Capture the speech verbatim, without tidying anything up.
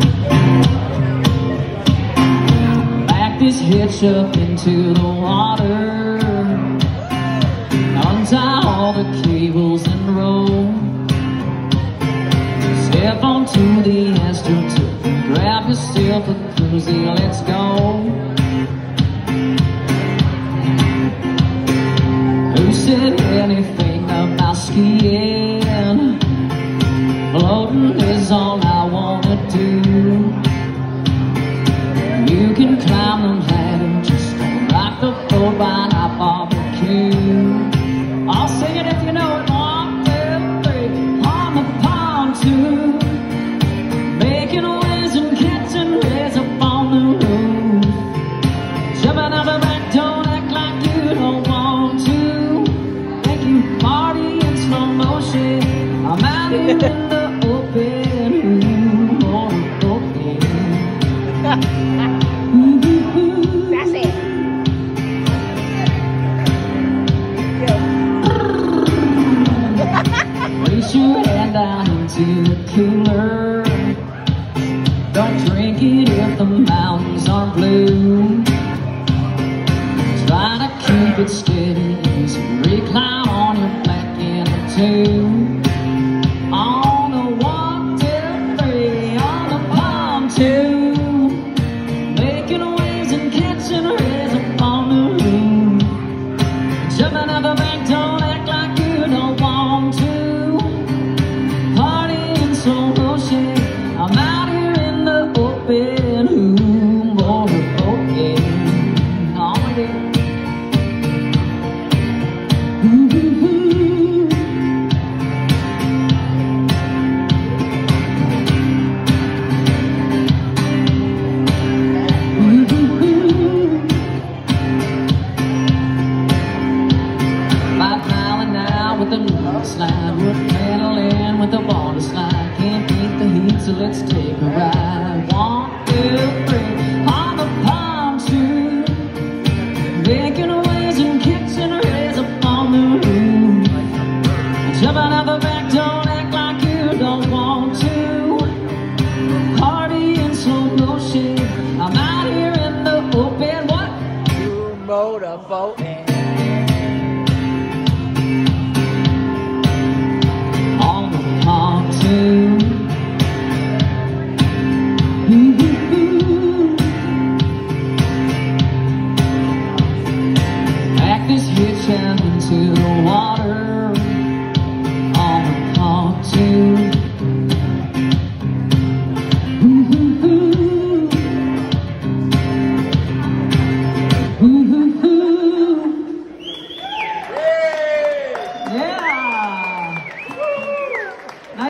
Back this hitch up into the water, untie all the cables and roll. Step onto the astroturf, grab yourself a koozie, let's go. Who said anything about skiing? Floating is all I wanna do. You can climb the ladder, just don't rock the boat while I barbecue. I'll sing it if you know it. One, two, three, on the pontoon, making waves and catching rays up on the roof. Jumping out the back, don't act like you don't want to. Make you party in slow motion. I'm out here in the open, ooh, on the open. That's it. Reach your hand down into the cooler. Don't drink it if the mountains aren't blue. Try to keep it steady as you recline on your back in the tube. On the one, two, three, on the pontoon, making waves and catching rays up on the roof. Jumping out the back, don't act like you don't want to. Party in slow motion, I'm out here in the open, ooh, more open. Oh yeah. Ooh, ooh, ooh. With the moon slide, we're paddling with the water slide. Can't beat the heat, so let's take a ride. One, two, three, on the pontoon, making waves and catching rays up on the roof. Jumping out the back, don't act like you don't want to. Party in slow motion, I'm out here in the open. What? You motorboat.